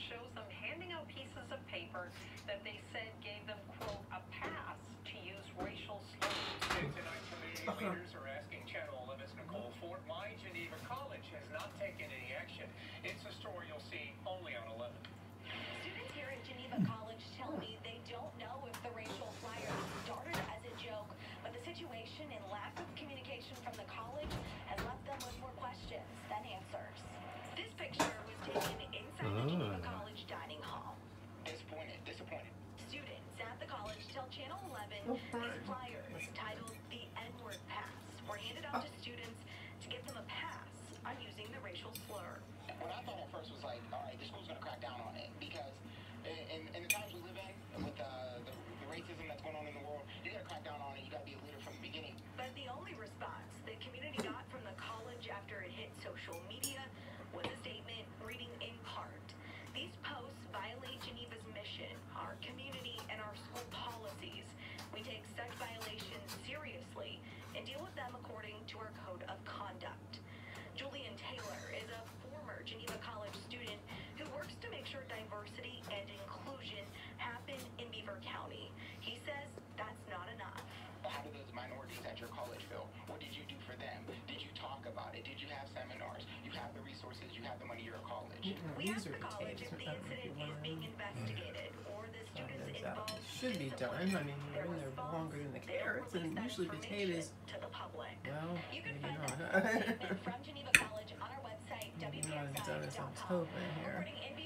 shows them handing out pieces of paper that they said gave them, quote, a pass to use racial slurs. Tonight, community leaders are asking Channel 11's Nicole Fort why Geneva College has not taken any action. It's a story you'll see only on 11. Students here at Geneva College tell me they don't know if the racial flyers started as a joke, but the situation and lack of communication from the college has left them with more questions than answers. This picture was taken inside the Geneva College dining hall. Disappointed. Students at the college tell Channel 11 these flyers titled the N-word pass were handed out to students to give them a pass on using the racial slur. What I thought at first was like, all right, the school's going to crack down on it because in the times we live in, with the racism that's going on in the world, you got to crack down on it. You got to be a leader from the beginning. But the only response the community got from the college after it hit social media was a statement reading in part, "These posts violate Geneva's mission, our community, and our school policies. We take such violations seriously and deal with them according to our code of conduct." Julian Taylor is a former Geneva College student who works to make sure diversity and inclusion happen in Beaver County. He says that's not enough. How do those minorities at your college feel? What did you do for them? Did you talk about it? Did you have seminars? You have the resources. You have the money. You're a college. We asked the college if the incident is being investigated or the students involved should be done. I mean, you're in there longer than the carrots, and usually potatoes. To the public. Well, You can maybe find not. that statement from Geneva College on our website, Maybe not as done as I was WPSI.com. hoping here. Reporting in